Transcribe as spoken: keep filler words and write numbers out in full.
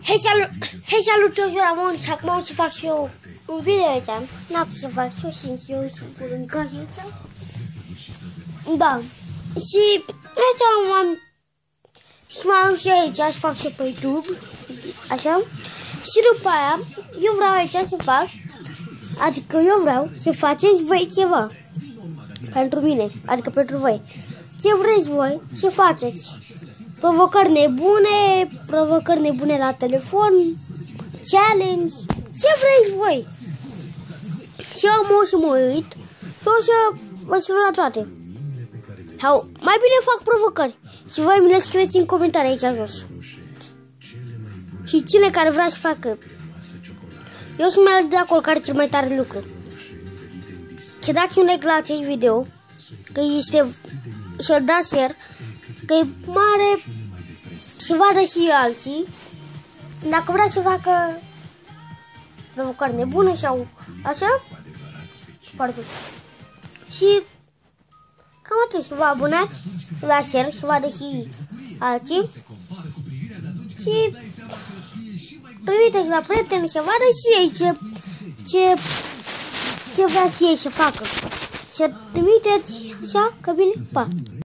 Hei, salut! Hei, salut, eu sunt Ramon și acum o să fac și eu un video aici. N-am putut să fac și eu și eu sigur în căsuță. Da. Și aici am... Și mai am și aici, aș fac și pe YouTube. Așa. Și după aia, eu vreau aici să fac. Adică eu vreau să faceți voi ceva. Pentru mine, adică pentru voi. Ce vreți voi să faceți? Provocări nebune, provocări nebune la telefon, challenge, ce vreți voi? Și eu mă o să mă uit și o să vă spun la toate. Sau mai bine fac provocări și voi mi le scrieți în comentarii aici jos. Și cine care vrea să facă. Eu sunt mai de acolo care e cel mai tare lucru. Și dați un like la acest video, că este, să-l dați share, că e mare, să vadă și alții. Dacă vrea să facă provocări nebune sau așa, foarte. Și cam atât, să vă abonați la share, să vadă și alții. Și trimiteți la prieteni să vadă și ei ce, ce, ce vrea și ei să facă. Și trimiteți așa, că bine, pa!